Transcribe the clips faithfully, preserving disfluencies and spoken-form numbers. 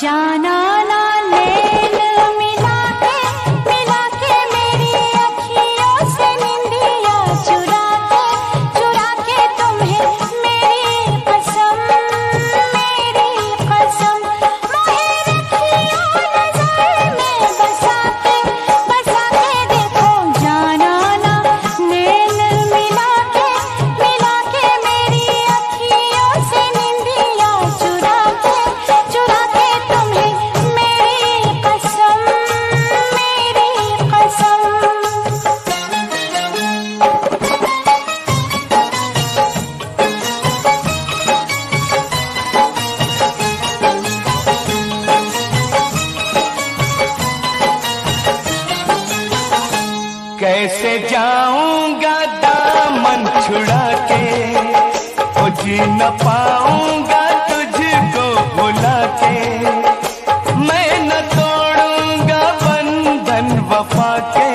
जाना ना नैन मिला के मिला के मेरी अखियों से निंदिया चुरा के चुरा के तुम्हें मेरी कसम मेरी कसम मोहे रखियो नजर में बसा के बसा के देखो जाना ना नैन मिला के मिला के मेरी अखियों से निंदिया चुरा के चुरा के तुम्हें मेरी कसम मेरी कसम। कैसे जाऊंगा दामन छुड़ा के, ओ जी न पाऊंगा तुझको भुला के। मैं न तोड़ूंगा बंधन वफा के,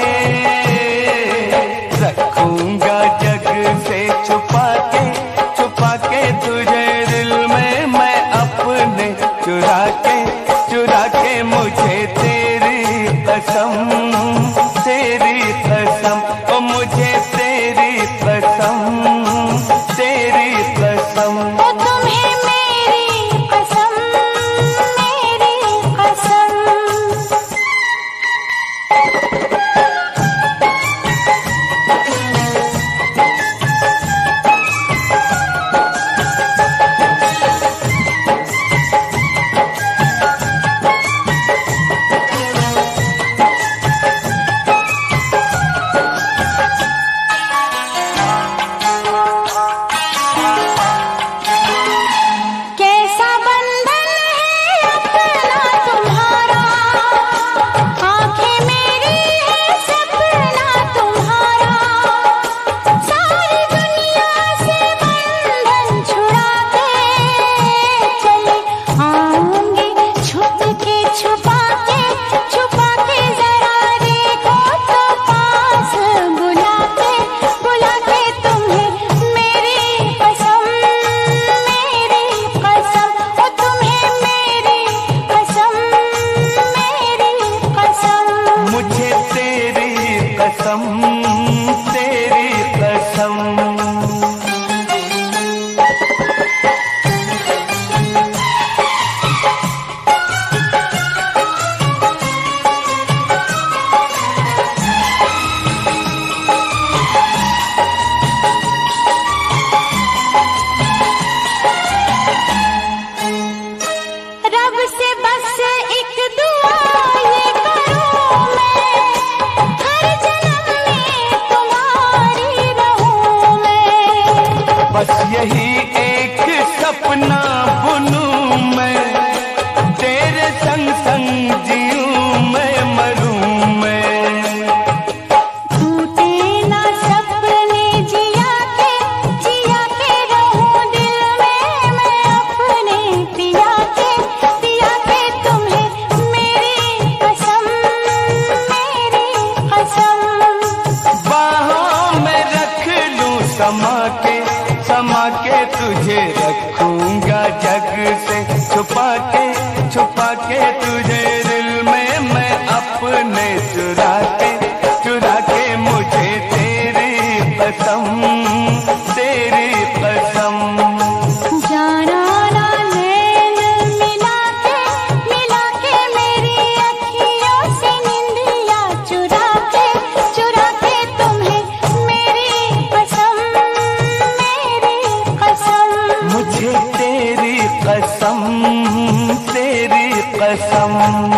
रखूंगा जग से छुपा के छुपा के तुझे दिल में मैं अपने चुरा के चुरा के मुझे तेरी कसम तेरी कसम ओ मुझे तेरी कसम तेरी कसम। ओ तुम्हें मेरी कसम मेरी कसम। कैसा बंधन है अपना तुम्हारा, आंखें मेरी है सपना तुम्हारा। सारी दुनिया से बंधन छुड़ा के चले आऊंगी छुप के छुपा के छुपा के जरा देखो तो पास बुला के बुला के तुम्हें मेरी कसम मेरी कसम। ओ तुम्हें मेरी कसम मेरी कसम। मुझे तेरी कसम तेरी कसम। रब से बस एक दुआ ये करूं मैं, हर जन्म में तुम्हारी रहूं मैं। बस यही एक सपना बुनूं मैं, तेरे संग संग जीऊं मैं मरूं मैं। टूटे ना सपने जिया के जिया के रहूं दिल में मैं अपने पिया के पिया के तुम्हें मेरी कसम मेरी कसम। बाहों में रख लूं समा के समा के तुझे रखूंगा जग से छुपा के छुपा के तुझे दिल में मैं अपने चुरा के चुरा के मुझे तेरी कसम तेरी कसम। जाना ना नैन मिला के मिला के मेरी अखियों से निंदिया चुरा के चुरा के तुम्हें मेरी कसम मेरी कसम। मुझे तेरी कसम तेरी कसम।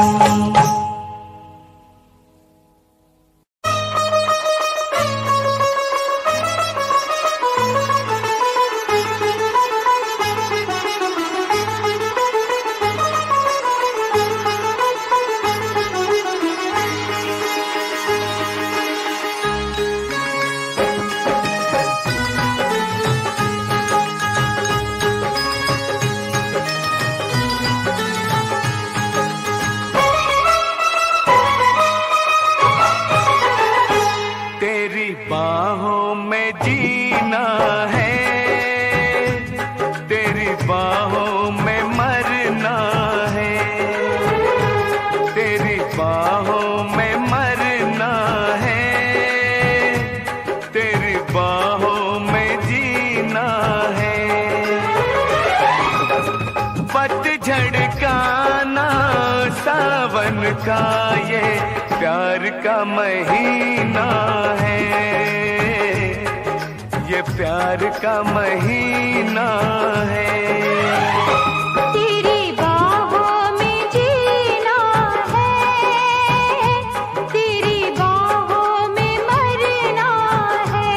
का ये प्यार का महीना है, ये प्यार का महीना है। तेरी बाहों में जीना है, तेरी बाहों में मरना है,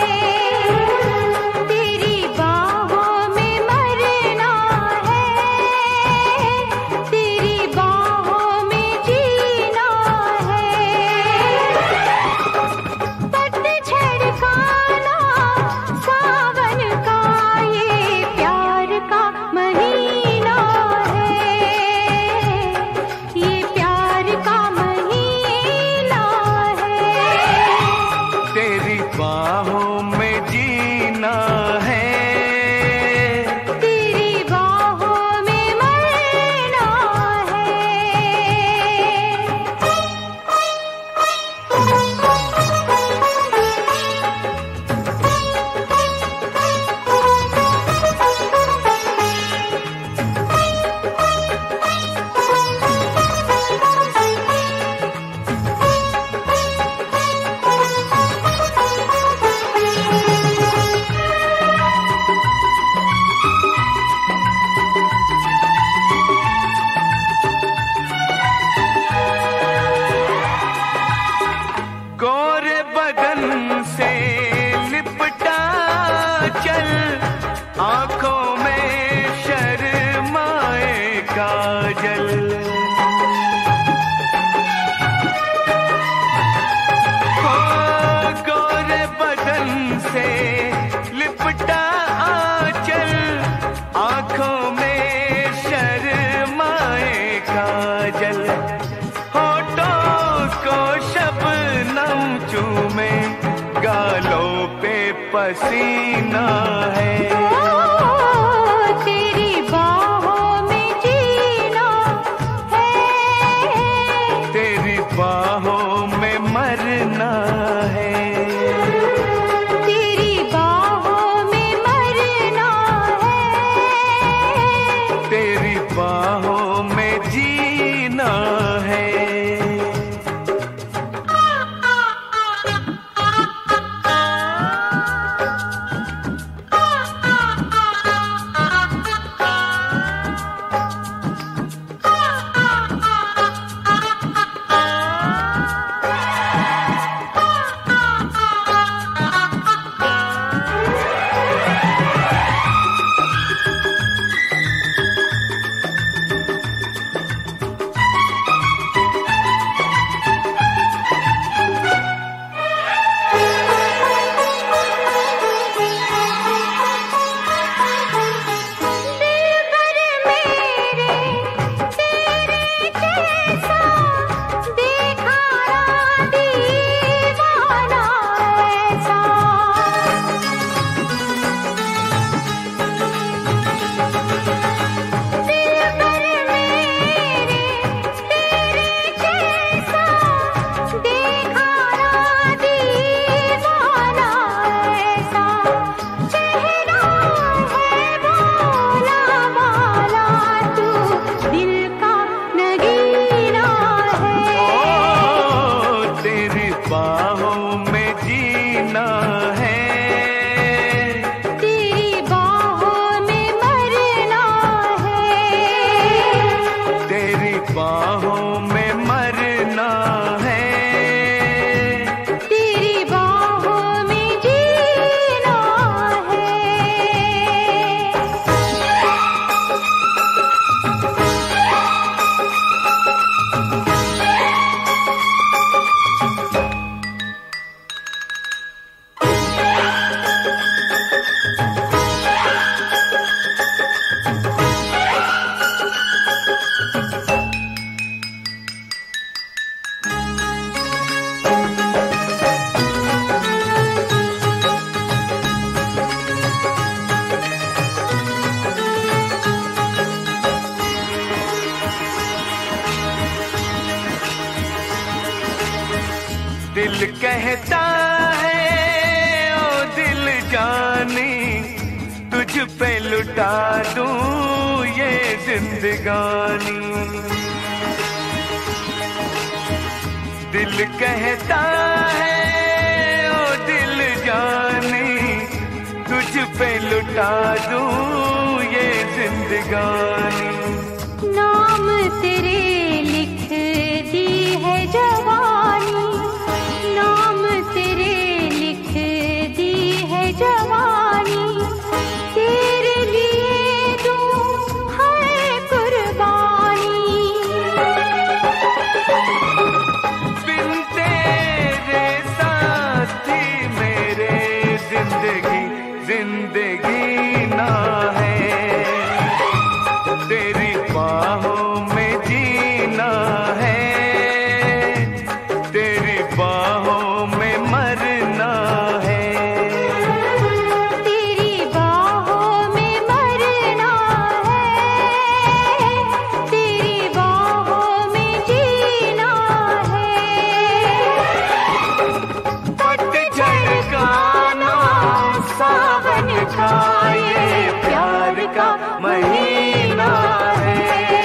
तेरी बाहों में मरना है, तेरी बाहों में जीना है। पतझड़ का ना सावन का ये प्यार का महीना है, ये प्यार का महीना है। तेरी बाहों में जीना है, तेरी बाहों में मरना गोरे बदन से लिपटा चल, आंखों में शर्माए काजल। हो गोरे बदन से लिपटा चल, आंखों में शर्माए काजल। होठों को शबनम चूमे, गालों पे पसीना है। तेरी बाहों में जीना है, तेरी बाहों में मरना है, तेरी बाहों में मरना है। तेरी बाहों में जीना है। दिल कहता है ओ दिल जानी, तुझ पे लुटा दूं ये जिंदगानी। दिल कहता है ओ दिल जानी तुझ पे लुटा दूं ये जिंदगानी। नाम तेरे लिख दी है जवानी, नाम तेरे लिख दी है जवानी, तेरे लिए दूं है कुर्बानी। बिन तेरे साथी मेरे जिंदगी जिंदगी ना है, तेरी बाहों में जीना है, तेरी बाहों में मरना है। तेरी बाहों में मरना है, तेरी बाहों में जीना है। पतझड़ का नाम सावन का ये प्यार का महीना है,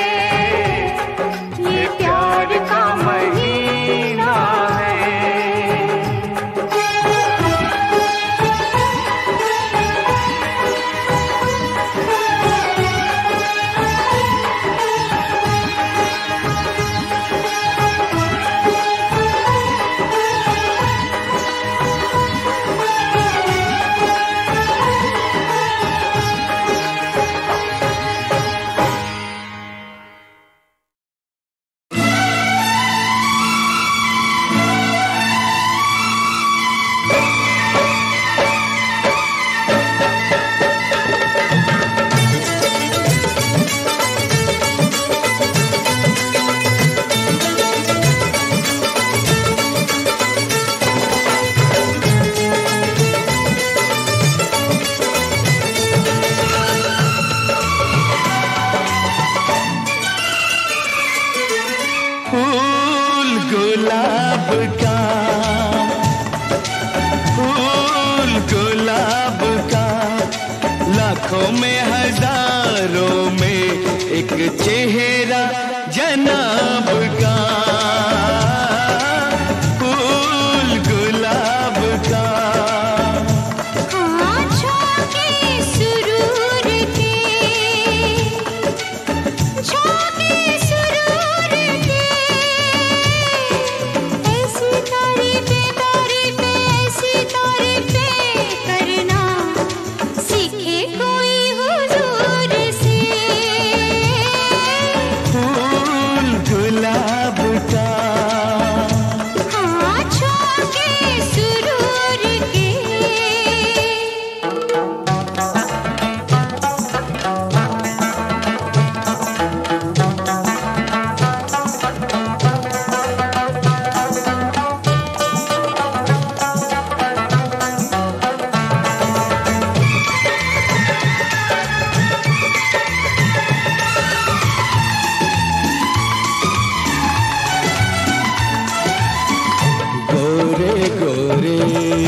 ये प्यार का महीना है। फूल गुलाब का, फूल गुलाब का, लाखों में हजारों में एक चेहरा जनाब का। फूल गुलाब का, आँखों के सुरूर के, झोंके सुरूर के, ऐसी तारीफें तारीफें ऐसी तारीफें करना सीखे कोई हुजूर से। फूल गुलाब का, आँखों के सुरूर के। गोरे गोरे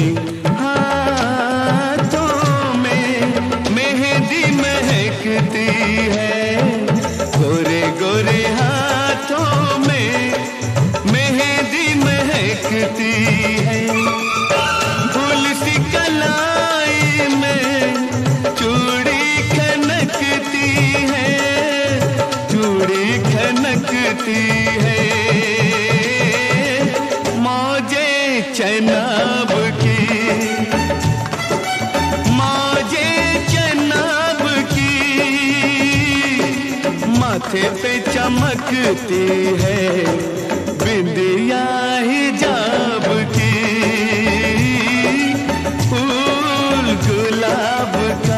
हाथों में मेहंदी महकती है, गोरे गोरे हाथों में मेहंदी महकती है। फूल सी कलाई में चूड़ी खनकती है, चूड़ी खनकती है। मौजे चनाब की, मौजे चनाब की, माथे पे चमकती है बिंदिया हिजाब की। फूल गुलाब का,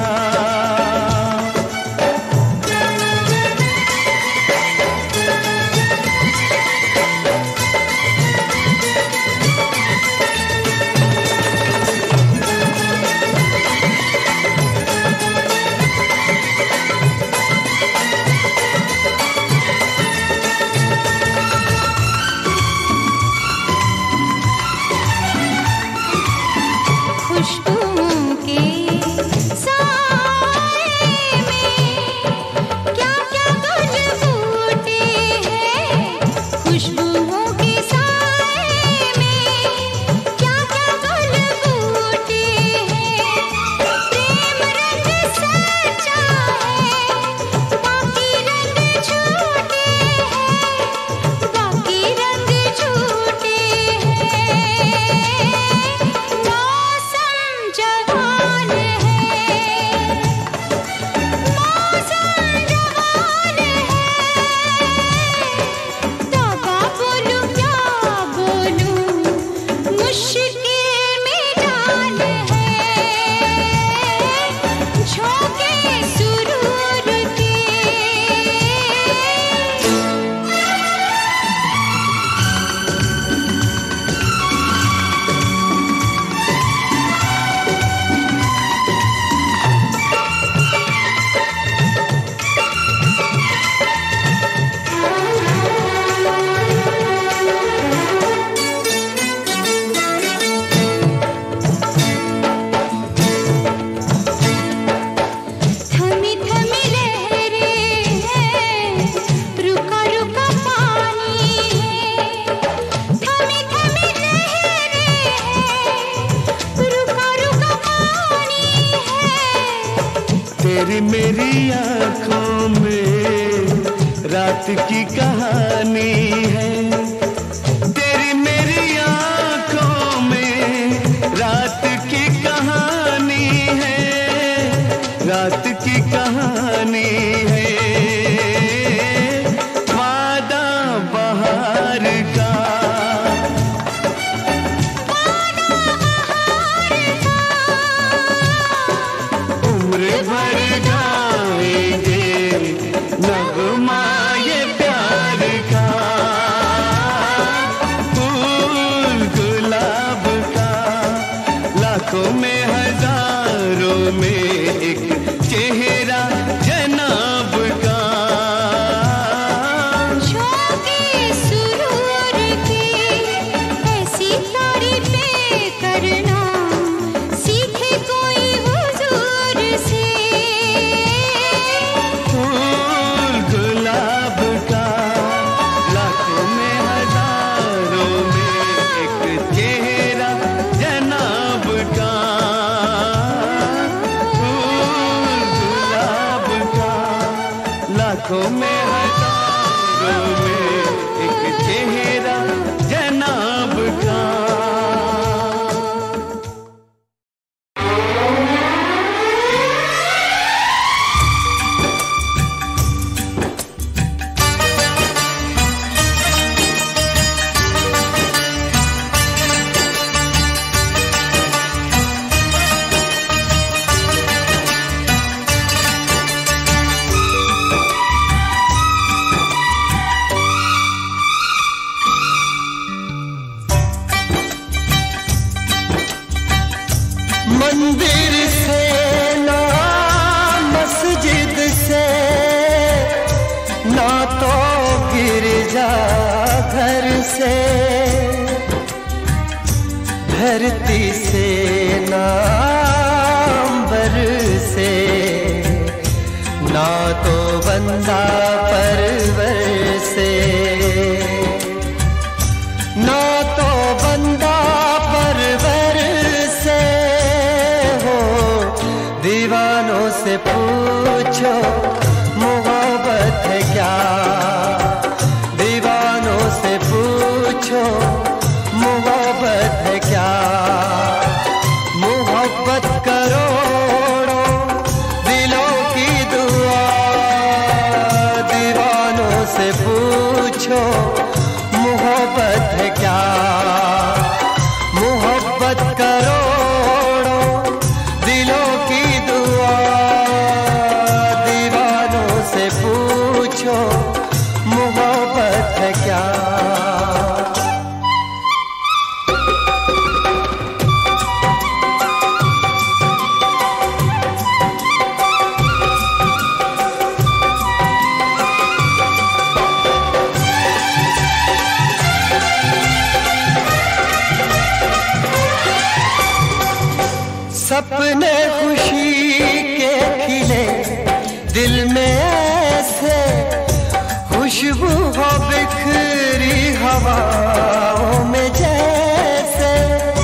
तेरी मेरी आंखों में रात की कहानी है, तेरी मेरी आंखों में रात की कहानी है, रात की कहानी है। वादा बहार का, उम्र भर गाएंगे नगमा ये प्यार का, फूल गुलाब का, लाखों में हजारों में एक चेहरा जनाब का। शौक़े सुरूर की ऐसी तारीफ़ें करना सीखे कोई हुजूर से। फूल गुलाब का, लाखों में हजारों में एक चेहरा जनाब का, फूल गुलाब का, लाखों में हजारों में एक चेहरा जनाब का। मंदिर से ना मस्जिद से ना तो गिरजा घर से, धरती से ना अंबर से, ना तो बंदा परवर से, ना तो बंदा परवर से। हो दीवानों से पूछो मोहब्बत है क्या, दीवानों से पूछो मोहब्बत है क्या। मोहब्बत करोड़ों दिलों की दुआ, दीवानों से पूछो मोहब्बत है क्या। मोहब्बत करोड़ों दिलों की दुआ, दीवानों से पूछो मोहब्बत है क्या। सपने खुशी के खिले दिल में ऐसे, खुशबू हो बिखरी हवाओं में जैसे।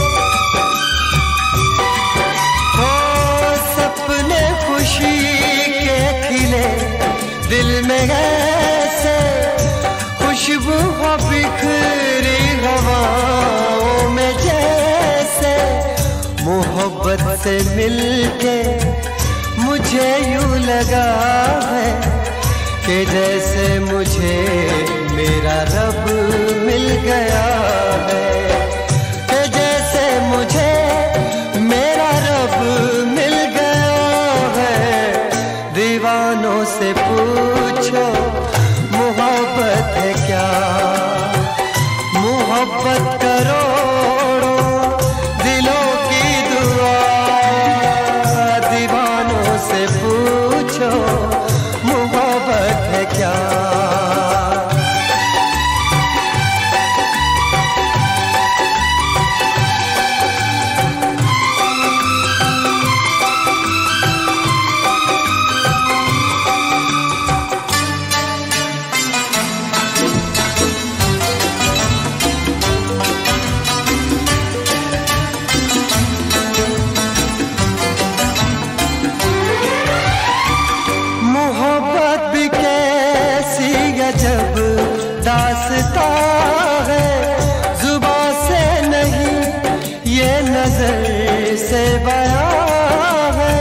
हो सपने खुशी के खिले दिल में ऐसे, खुशबू हो बिखरी हवाओं में जैसे। मोहब्बत से मिलके मुझे यूं लगा है कि जैसे मुझे मेरा रब मिल गया है, कि जैसे मुझे मेरा रब मिल गया है। दीवानों से पूछो मोहब्बत है क्या। मोहब्बत करोड़ों दिलों की दुआ, दीवानों से पूछो मोहब्बत है क्या। दास्ता है, जुबां से नहीं ये नजर से बयां है।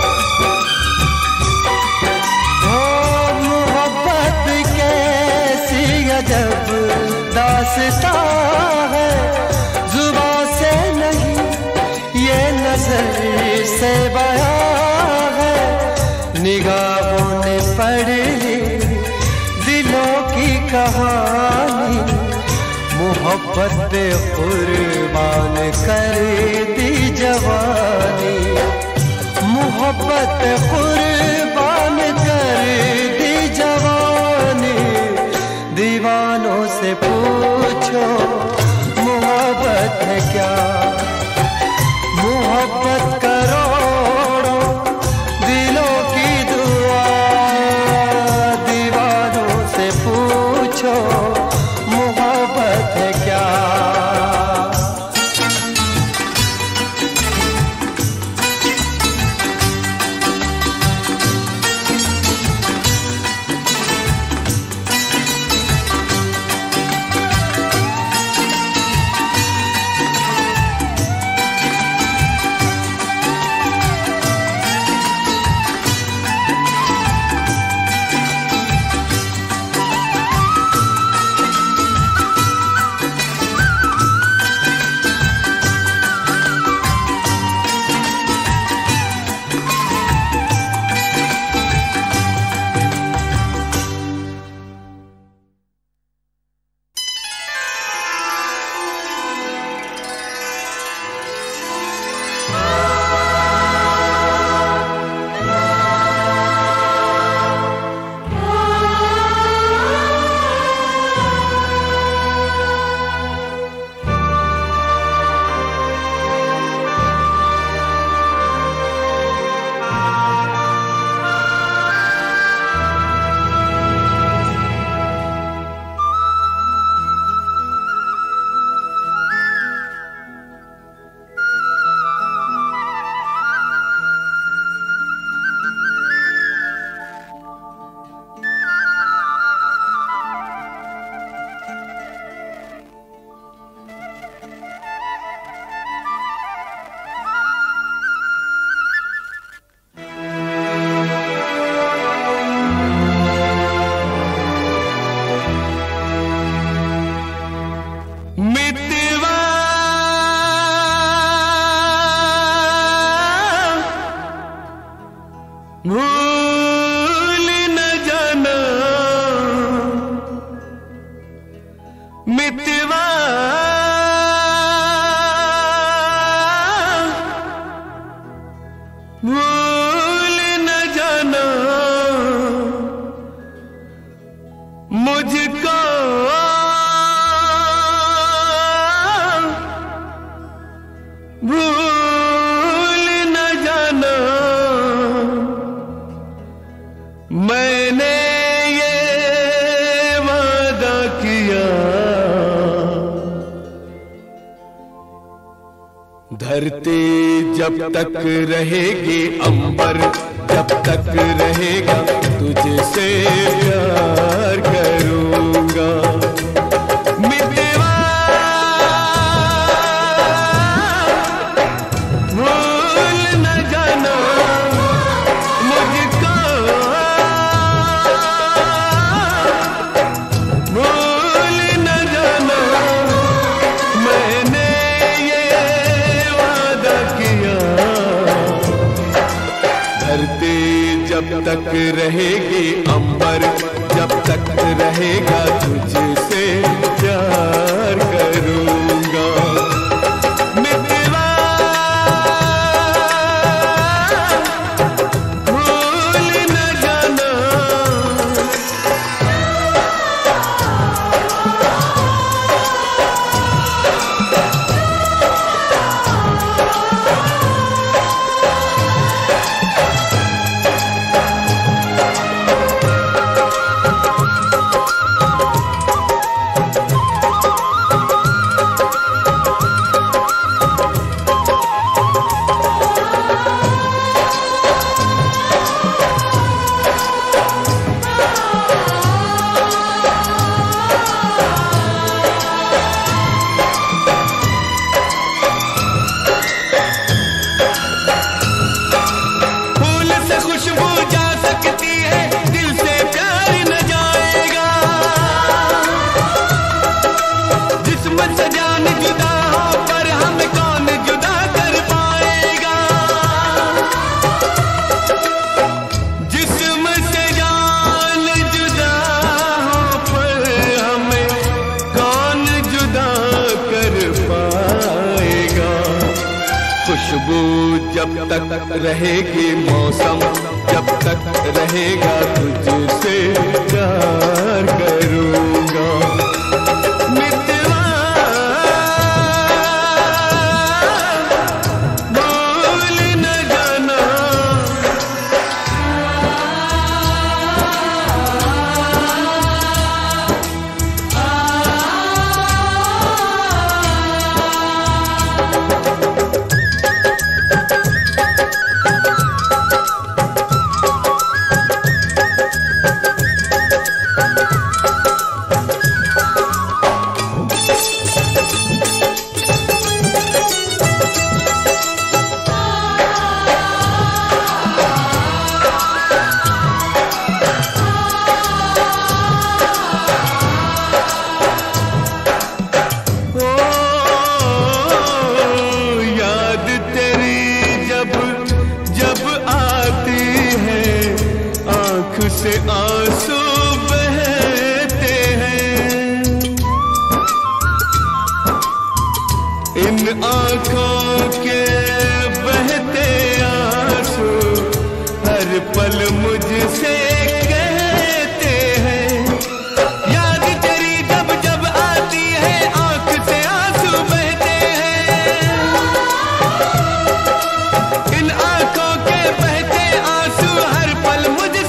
हो मोहब्बत कैसी अजब दास्ता है, जुबां से नहीं ये नजर से बयां है। निगाहों ने पढ़ ली दिलों की कहानी, मोहब्बत पे कुर्बान कर दी जवानी, मोहब्बत पे कुर्बान कर दी जवानी। दीवानों से पूछो मोहब्बत है क्या, मोहब्बत करोड़ों दिलों की दुआ। दीवानों से पूछो मोहब्बत है क्या। भूल न जाना मितवा, भूल न जाना मुझको, भूल न जाना मैंने ये वादा किया। धरती जब तक रहेगी, अंबर जब तक रहेगा, तुझसे प्यार करूंगा। मितवा भूल न जाना मुझको, भूल न जाना मैंने ये वादा किया। धरती जब तक रहेगी, अंबर जब तक रहेगा, तुझसे प्यार करूंगा। मितवा भूल न जाना, तक रहेगी मौसम, जब तक रहेगा तुझसे प्यार करूँगा। मितवा भूल न जाना, से आंसू बहते हैं, इन आँखों के बहते आंसू हर पल मुझसे कहते हैं। याद तेरी जब जब आती है आँख से आंसू बहते हैं, इन आँखों के बहते आंसू हर पल मुझसे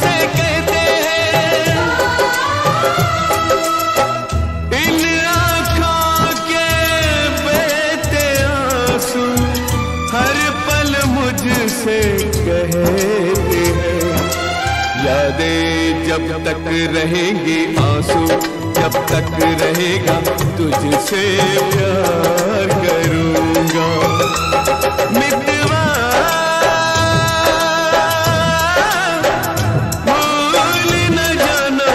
से कहते हैं। यादें जब तक रहेंगी आंसू, जब तक रहेगा तुझसे प्यार करूँगा। मितवा भूल न जाना,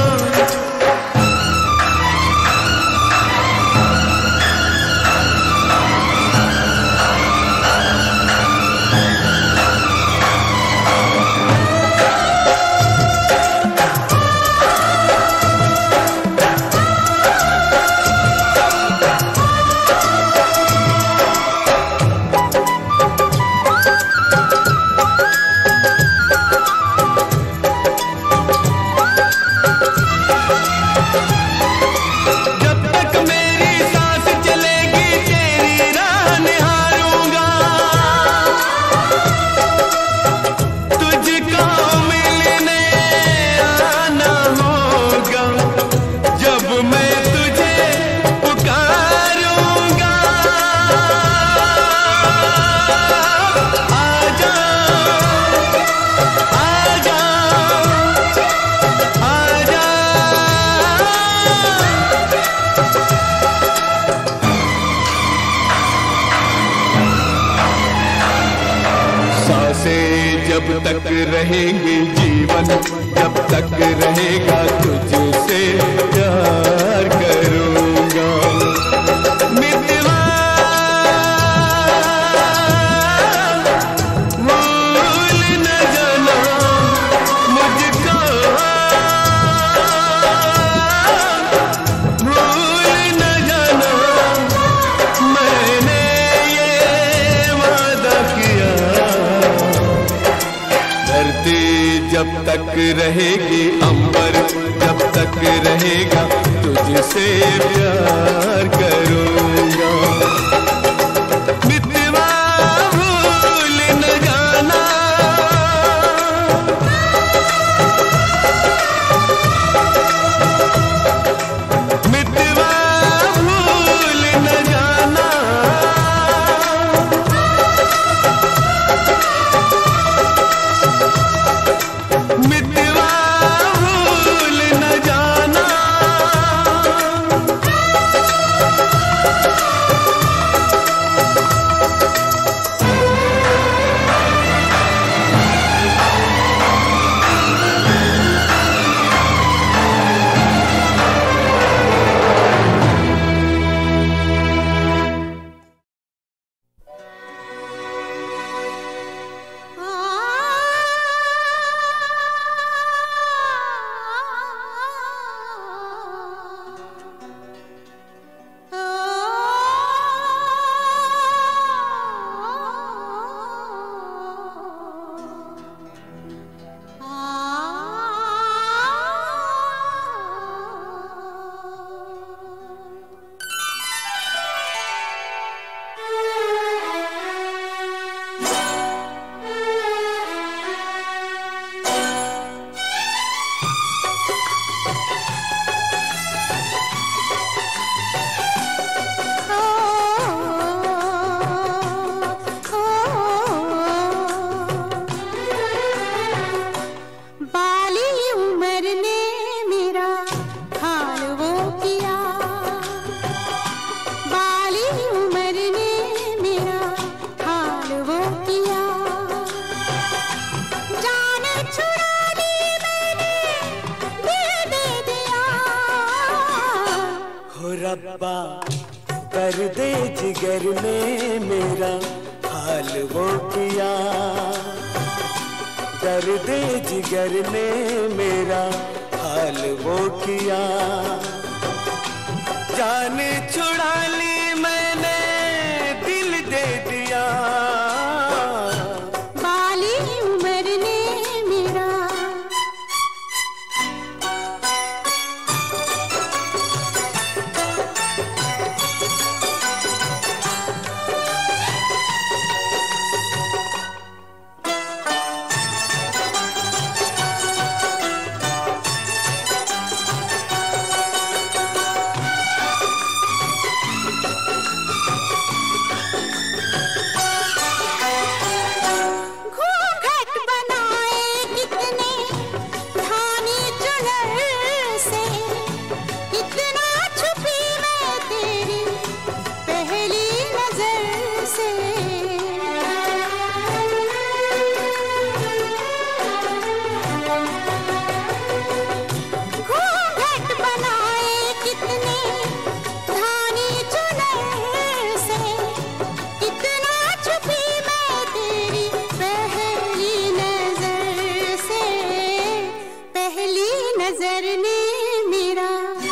जब तक रहेंगे जीवन, जब तक रहेगा तुझसे प्यार करूँगा। मितवा भूल न जाना मुझको, भूल न जाना मैंने ये वादा किया। धरती जब तक रहेगी अंबर, जब तक रहेगा तुझसे प्यार करूँगा। मितवा भूल न जाना, मितवा भूल न जाना, मितवा भूल न जाना। रब्बा दर्द जिगर ने मेरा हाल वो किया, दर्द जिगर ने मेरा हाल वो किया। जान छुड़ा ली मैंने दिल दे दिया, बाली उम्र ने मेरा नजर ने मेरा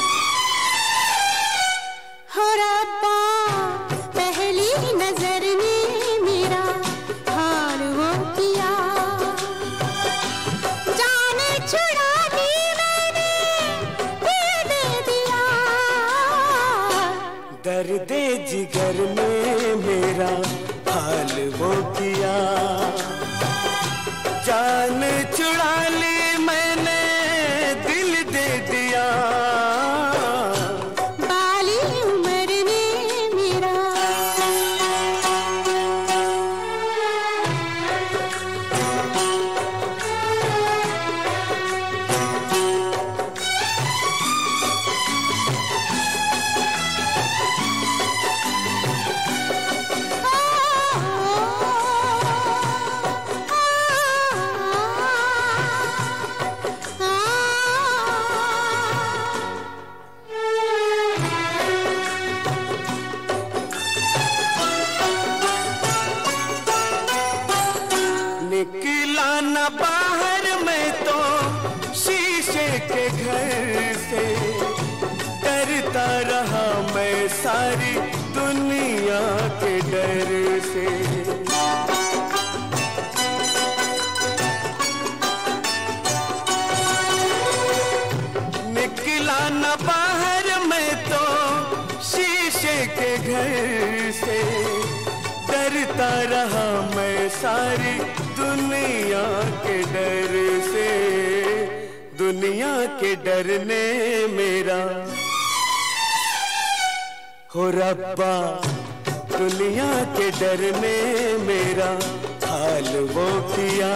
हो रब्बा, पहली नजर ने मेरा हाल वो किया। जान छुड़ा दी मैंने दिल दे दिया, दर्द जिगर ने मेरा हाल वो किया। जान छुड़ा ली मैंने दिल दे दिया, बाली उम्र ने मेरा निकला न बाहर में तो शीशे के घर से, डरता रहा मैं सारी दुनिया के डर से। निकला न बाहर में तो शीशे के घर से, डरता रहा मैं सारी दुनिया के डर से। दुनिया के डर ने मेरा हो रब्बा, दुनिया के डर ने मेरा हाल वो किया।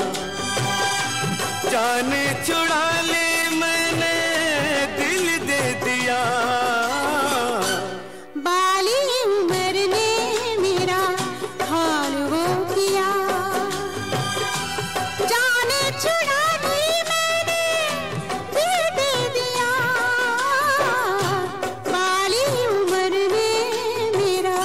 जान छुड़ा ली मैंने दिल दे दिया, बाली उम्र ने मेरा हाल वो किया। जान छुड़ा दी मैंने दिल दे दिया, बाली उम्र ने मेरा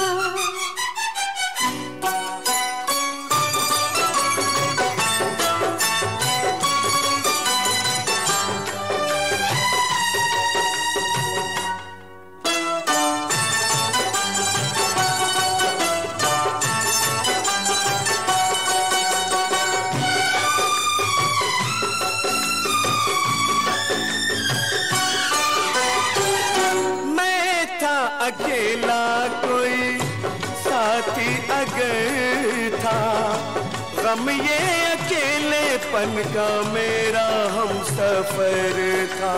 अकेला कोई साथी अगर था, गम ये अकेलेपन का मेरा हम सफर था।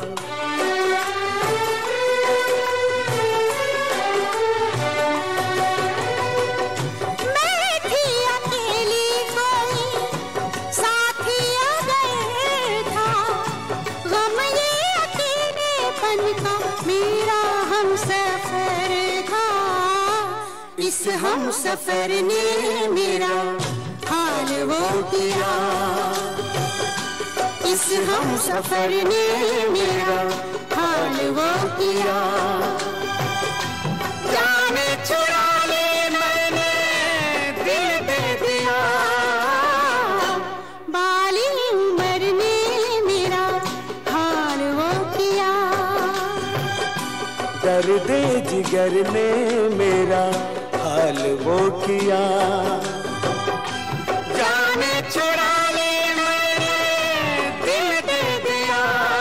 मैं थी अकेली कोई साथी अगर था, गम ये अकेलेपन का मेरा हम सफर था। इस हम सफर ने मेरा हाल वो किया, इस हम सफर ने मेरा हाल वो किया। जाने छुड़ा ले मैंने दिल दे दिया, बाली उम्र में मेरा हाल वो किया। दर्द जिगर ने मेरा हाल वो किया। जाने छुड़ा ले मैंने दिल दे दिया।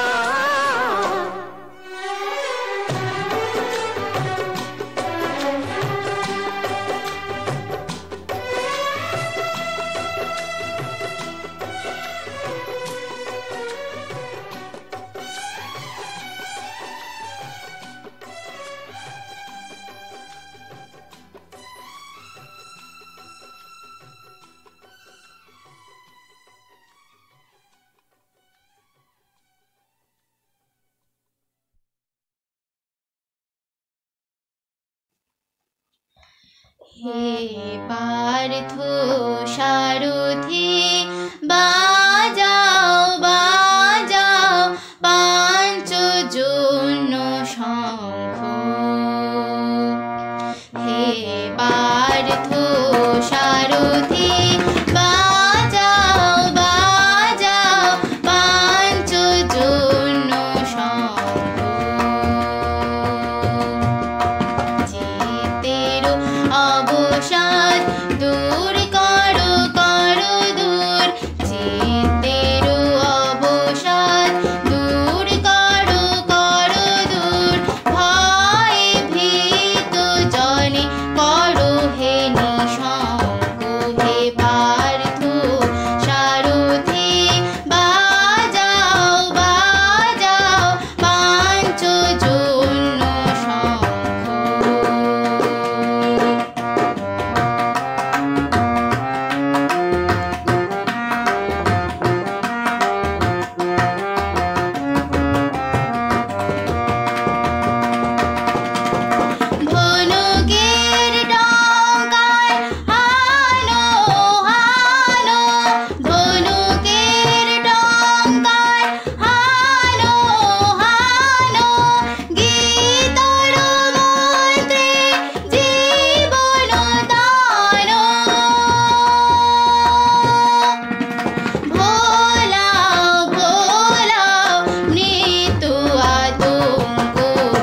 हे पार्थो सारथी बाजाओ बाजाओ पांचजन्य शंख। हे पार्थो सारथी बाजाओ बाजाओ पांचजन्य शंख। चित्तेरो অবসাদ দূর করো করো দূর, চিত্তেরও অবসাদ দূর করো করো দূর। ভয়ে ভীত জনে করো হে নিঃশঙ্ক। হে পার্থ সারথি বাজাও বাজাও পাঞ্চজন্য শঙ্খ। ধনুকের ডঙ্কায় হানো হানো, ধনুকের ডঙ্কায় হানো হানো। গীতর মন্ত্রে জীবন দান, ভোলাও ভোলাও মৃত্যু আতঙ্ক।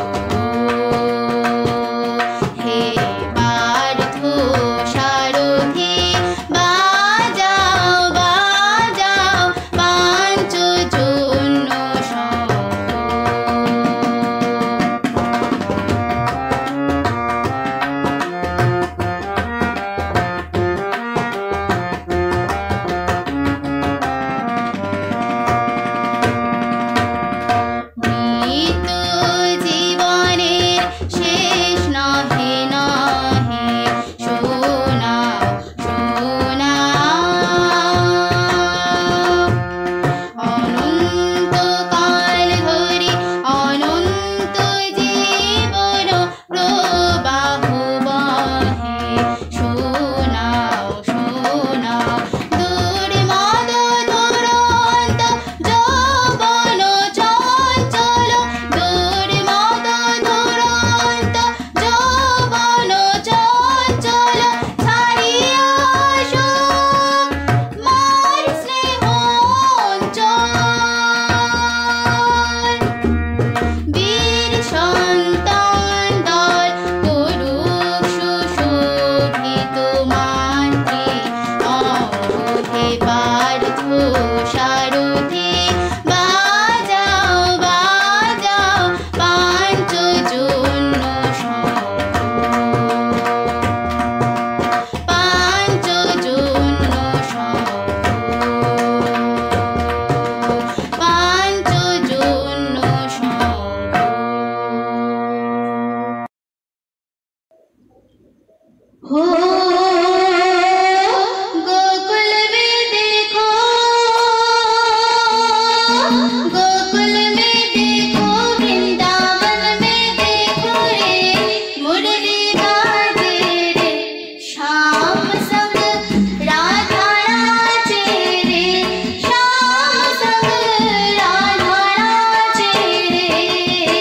হে পার্থ সারথি বাজাও বাজাও পাঞ্চজন্য শঙ্খ। মৃত্যু জীবনের শেষ নহে নহে, শোনাও শোনাও। অনন্তকাল ধরে অনন্ত জীবন প্রবাহ বহে, শোনাও শোনাও। দুর্মদ দুরন্ত যৌবন চঞ্চল, দুর্মদ দুরন্ত যৌবন চঞ্চল। ছাড়িয়া সুখ মার স্নেহ অঞ্চল। বীর সন্তান দল করুক সুশোভিত মান্ত্রে অঙ্গ। হে পার্থ সারথি বাজাও বাজাও পাঞ্চজন্য শঙ্খ। পাঞ্চজন্য শঙ্খ, পাঞ্চজন্য শঙ্খ। हो गोकुल में देखो, गोकुल में देखो, वृंदावन में देखो रे, मुरली बाजे रे, श्याम संग राधा नाचे रे, श्याम संग राधा नाचे रे।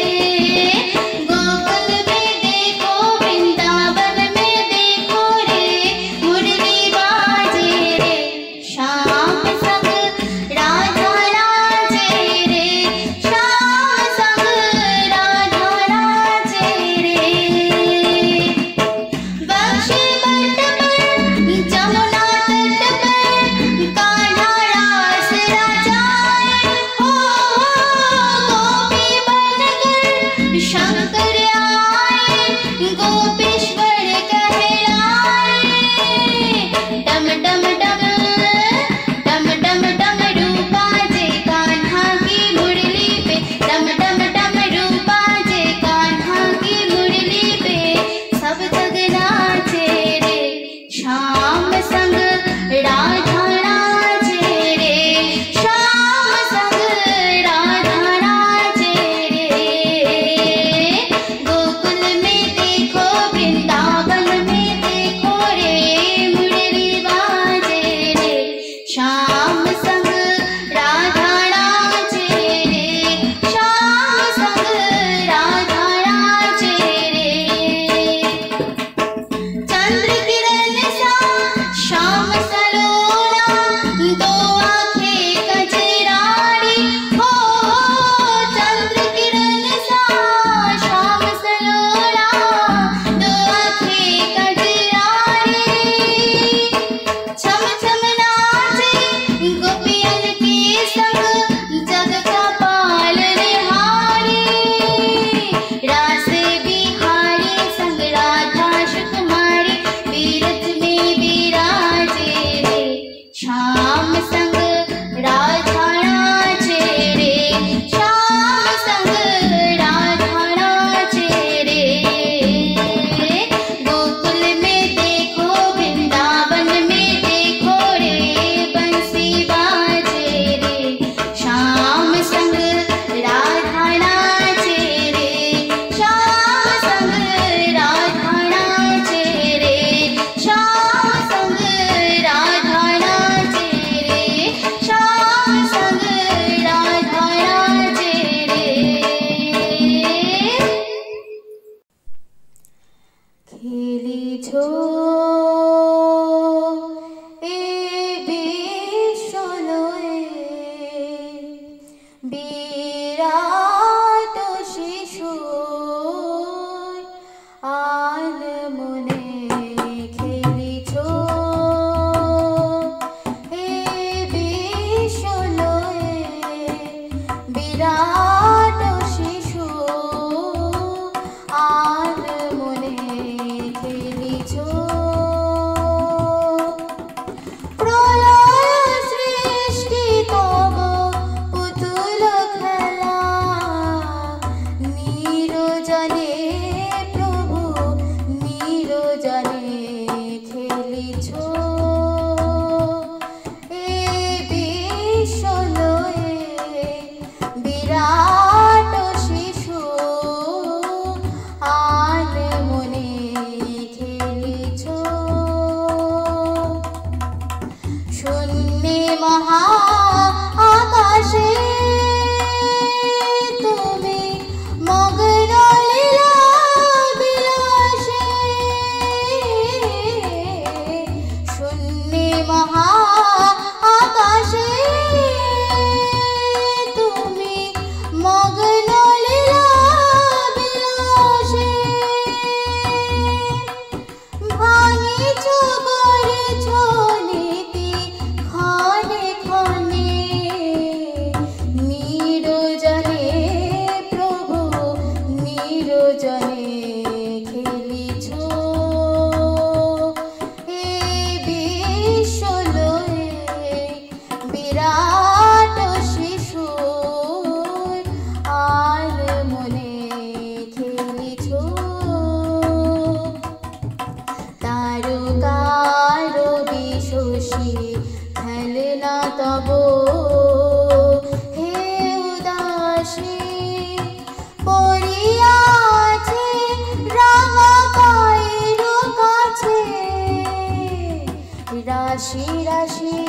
রাশি রাশি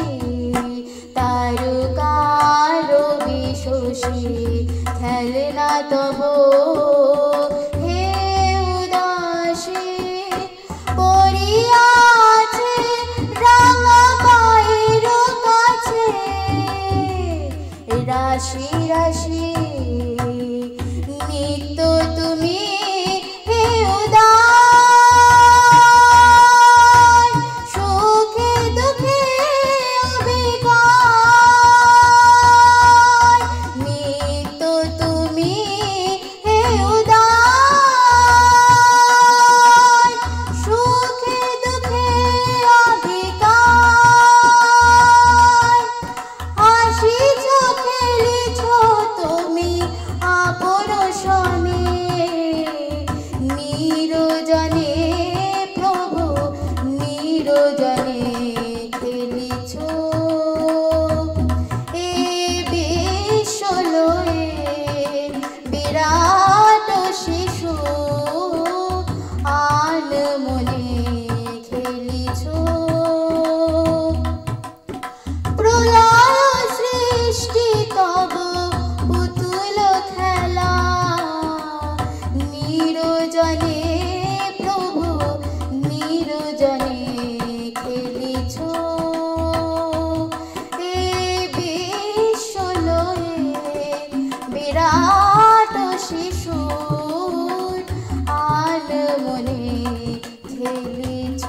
তারকার বিশোষী খেলনা তব হে উদাসী পড়িয়াছে রাঙা পায়ের কাছে রাশি রাশি নিত্য তুমি হে উদাস সুখে দুঃখে অবিকার নিত্য তুমি হে উদাস সুখে দুঃখে অবিকার হাসিছ খেলিছ তুমি আপন শনে নিরজনে প্রভু নিরজনে খেলিছ এ বিশ্বলয়ে বিরাট শিশু আন মনে খেলিছ প্রলয় সৃষ্টি তব পুতুল খেলা নিরজনে প্রভু নিরজনে খেলিছ এ বিশ্বলয়ে বিরাট শিশু আন মনে খেলিছ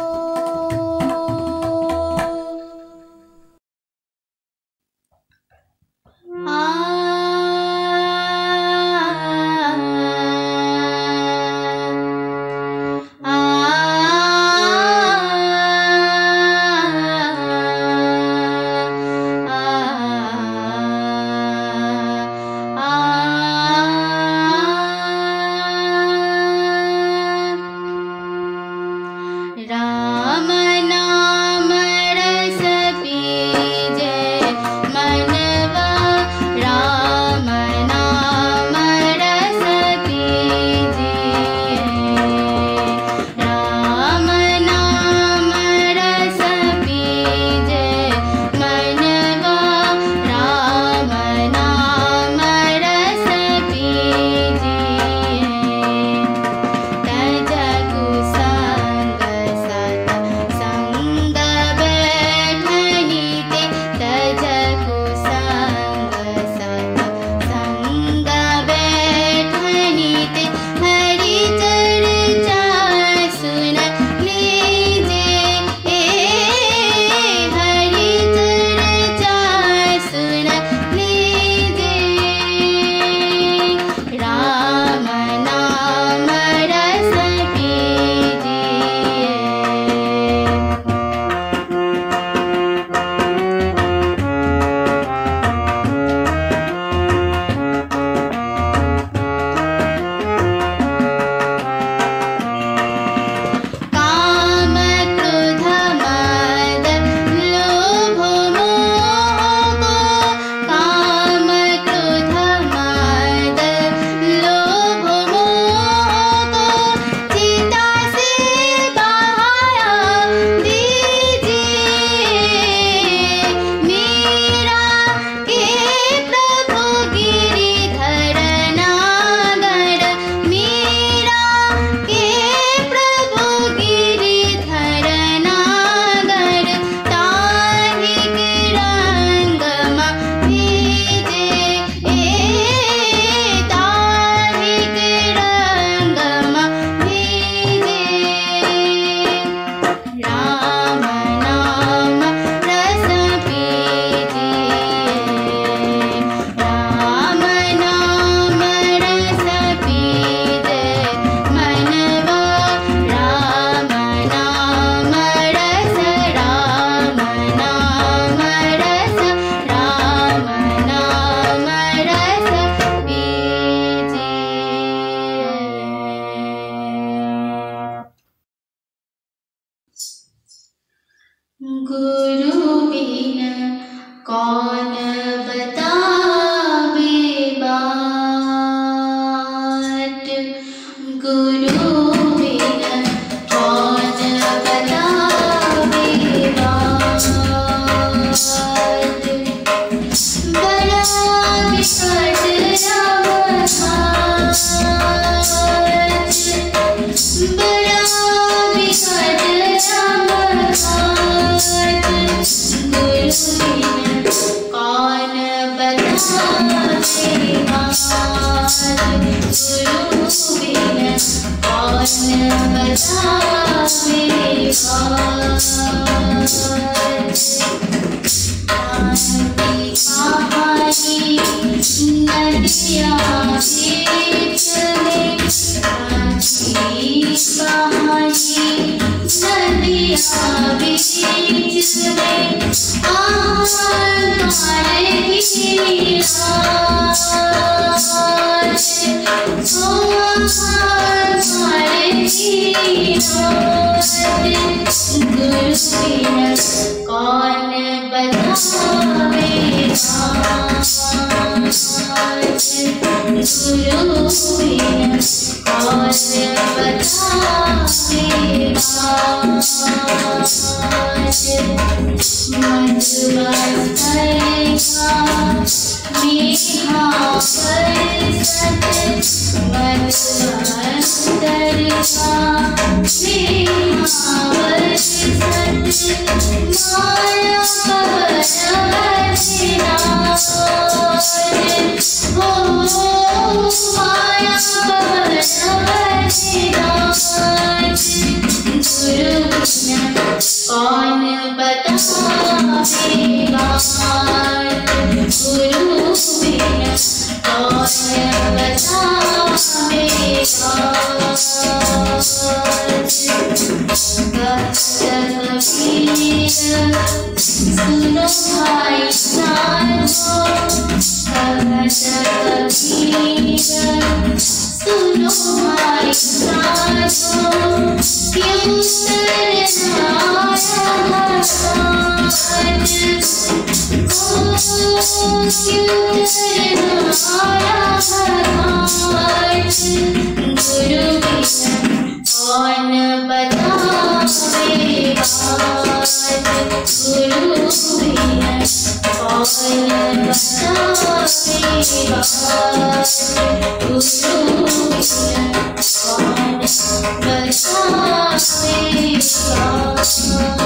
আ আ राम नाम रस पीजे मनवा राम नाम रस पीजे राम नाम रस पीजे मनवा राम नाम रस पीजे तजगु संग सत संग बैठनीते तजगु संग सत संग बैठनीते हरि चर्चा सुन लीजे ए हरि चर्चा सुन लीजे राम नाम रस पीजिए काम क्रोध मद लोभ मोह काम क्रोध मद लोभ मोह चिता से बहाया दीजिए मेरा के प्रभु गिरिधर नागर मेरा के प्रभु गिरिधर नागर ताहि के रंगमा भेजे ए ताहि के रंगमा भेजे राम नाम रस पीजिए राम नाम रस पीजे मनवा राम नाम रस राम नाम रस राम नाम रस पीजिए गुरु बिन कौन बतावे बात गुरु बिन कौन बतावे बात Bye.